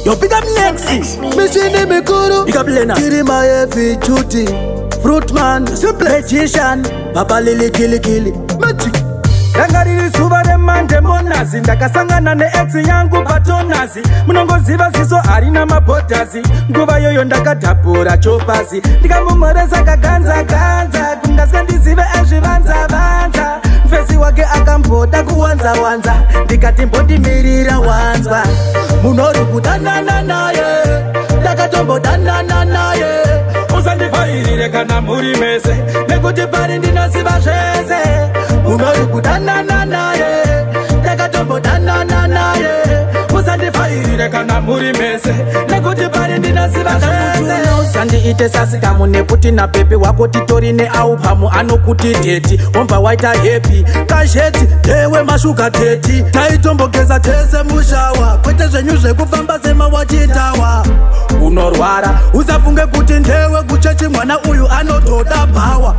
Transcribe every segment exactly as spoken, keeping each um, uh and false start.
Yo, pick up Nexi. Mishini mikuru Pick up Lena. Kirima heavy chuti Fruitman Magician. Papa lili kili kili Magic. Rangariri suva remande monazi ndakasangana neex yangu patonazi munongoziva ziso harina mabhodhazi nguva yoyo ndakadhabhura chopazi ndikamumhoresa kaganza ganza kungasika ndizive ezvivanza vanza mfesi wake akamboda kuwanza-wanza ndikati mbondimirira wanzwa Munori kudanana naye Ndakatombodanana naye usandifairire kana muri mese nekuti pari ndinoziva zvese Munori kudanana naye Ndakatombodanana naye usandifairire kana muri mese nekuti pari ndinoziva zvese usandiite sasikamu nekuti napepe wako titori neaupamu anokuti deti womba waita hepi kazheti dewe mashuga teti taitombogeza tese mushawa kwete zvenyu zvekufamba sema wachitawa unorwara usafunge kuti ndewe kuchechi mwana uyu anotoda bhawa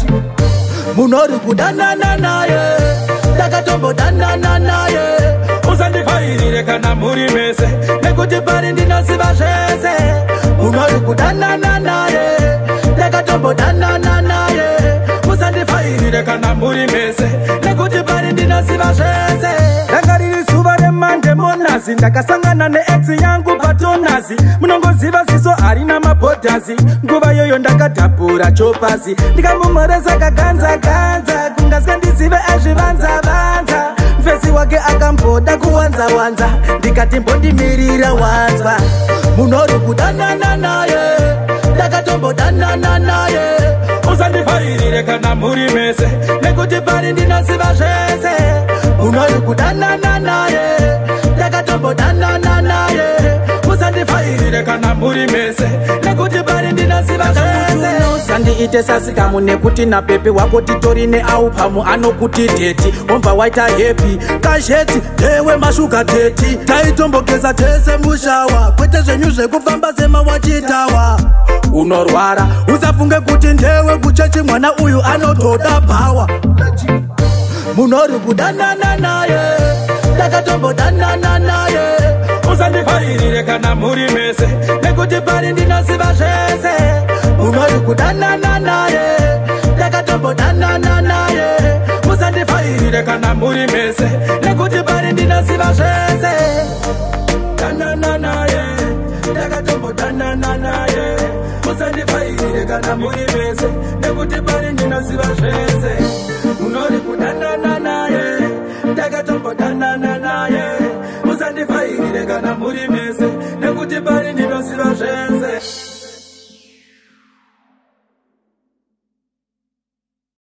Munori kudanana naye Ndakatombodanana naye usandifairire kana muri mese nekuti pari ndinoziva zvese Munori kudanana naye Ndakatombodanana naye usandifairire kana muri mese nekuti pari ndinoziva zvese rangariri zuva remande monazi ndakasangana neex yangu patonazi munongoziva ziso harina mabhodhazi nguva yoyo ndakadhabhura chopazi ndikamumhoresa kaganza ganza kungasika ndizive ezvivanza-vanza mfesi wake akamboda kuwanza-wanza ndikati mbondimirira wanzwa Munori kudanana naye Ndakatombodanana naye usandifairire kana muri mese nekuti pari ndinoziva zvese Munori kudanana naye Ndakatombodanana naye usandifairire kana muri mese nekuti pari ndinoziva zvese usandiite sasikamu nekuti napepe wako titori neaupamu anokuti deti womba waita hepi kazheti dewe mashuga teti taitombogeza tese mushawa kwete zvenyu zvekufamba sema wachitawa unorwara usafunge kuti ndewe kuchechi mwana uyu anotoda bhawa Munori kudanana naye Ndakatombodanana naye usandifairire kana muri mese nekuti pari ndinoziva zvese Munori kudanana naye Ndakatombodanana naye usandifairire kana muri mese nekuti pari ndinoziva zvese danana naye ndakatombodanana naye usandifairire kana muri mese nekuti pari ndinoziva zvese munori kudanana naye ndakatombodanana naye usandifairire kana muri mese nekuti pari ndinoziva zvese